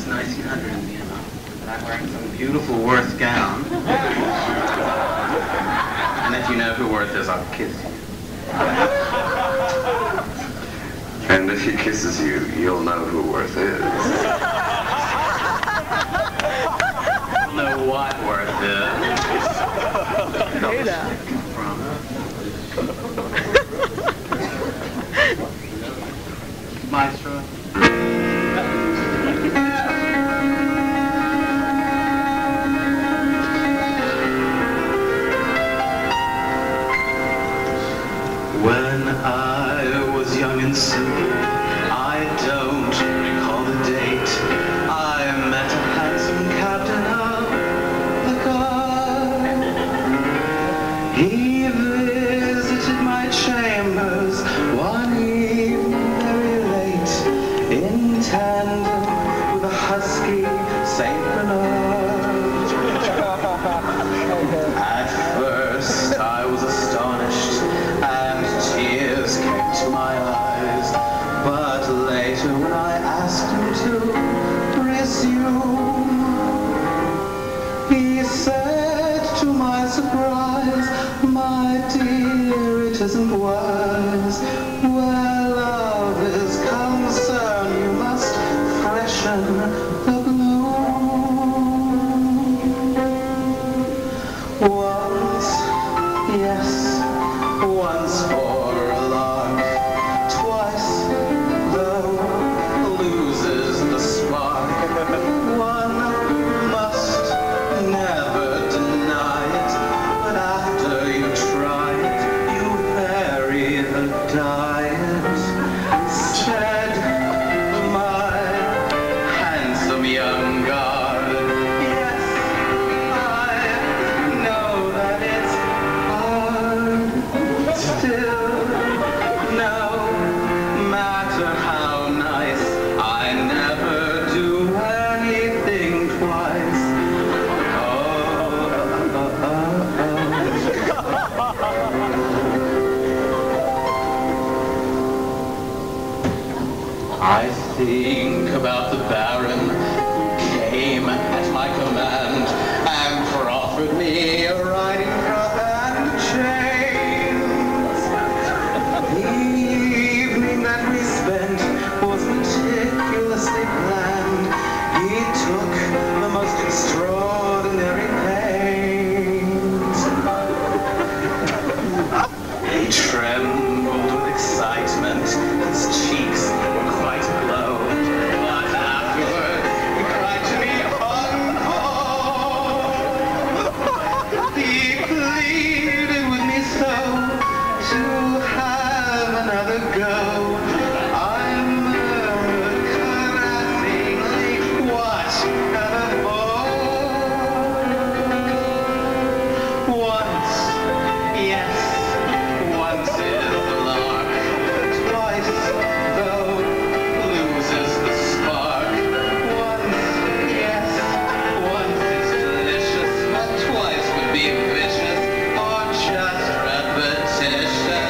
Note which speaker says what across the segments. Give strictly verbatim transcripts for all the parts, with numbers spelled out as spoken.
Speaker 1: it's nineteen hundred in Vienna, and I'm wearing some beautiful Worth gown. And if you know who Worth is, I'll kiss you.
Speaker 2: And if he kisses you, you'll know who Worth is.
Speaker 1: You'll know what Worth is.
Speaker 3: Hey now.
Speaker 1: Maestro. When I was young and simple, I don't recall the date, I met a handsome captain of the guard. He visited my chambers one evening very late, in tandem with a husky Saint Bernard. At first I was astonished, and tears came to my eyes, but later when I asked him to resume, he said to my surprise, "My dear, it isn't wise. Where love is concerned, you must freshen the bloom." Once, yes, once for a lark, twice, though, loses the spark. One must never deny it, but after you try it, you vary the diet. Said my handsome young guard, yes, I know that it's hard. Still, no matter how nice, I never do anything twice. Oh, oh, oh, oh. I think about the Baron who came at my command and proffered me a riding crop and chains. The evening that we spent was meticulously planned. He took the most extraordinary pains. He trembled with excitement. His cheeks were quite aglow. But afterward, he cried to me, "Oh!" He pleaded with me so to have another go. I murmured caressingly, "Whatever for?" Once, yes, once is the lark, twice, though, loses the spark. Once, yes, once is delicious, but twice would be vicious, or just repetitious.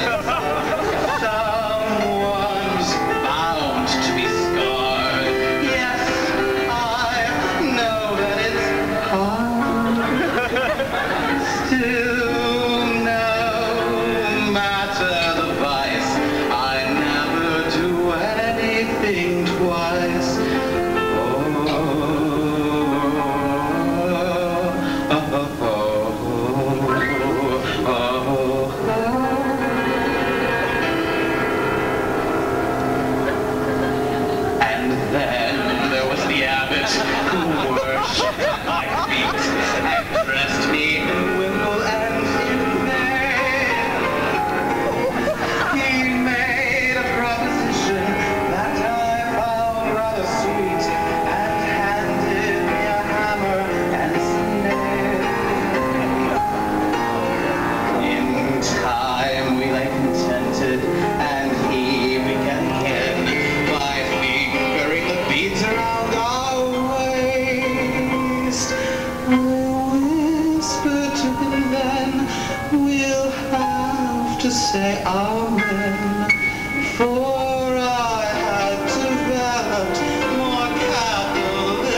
Speaker 1: Someone's bound to be scarred. Yes, I know that it's hard. Still, no matter the vice, I never do anything twice. Oh, oh, oh, oh, oh, And then there was the abbot who worshipped at my feet and dressed me in wimple and in vain. He made a proposition that I found rather sweet and handed me a hammer and snare. In time we lay contented, and he began again by fingering the beads around our waist. I whispered to him then, "We'll have to say amen," for I had developed more capital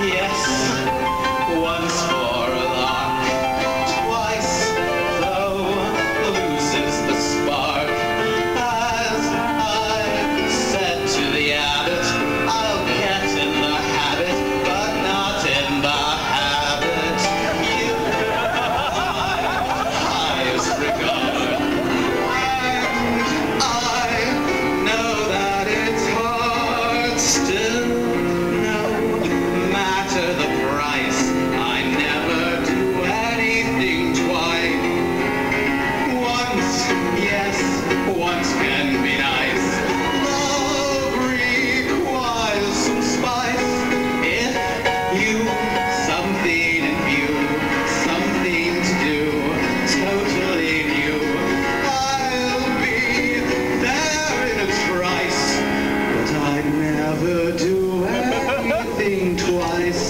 Speaker 1: Yes, once for a lark, twice, though, loses the spark. As I said to the abbot, I'll get in the habit, but not in the habit. You are highest regard, and I know that it's hard still. No matter the price, I never do anything twice. Once, yes, once can be nice. Love requires some spice. If you something in view, something to do, totally new, I'll be there in a trice. But I'd never do anything twice.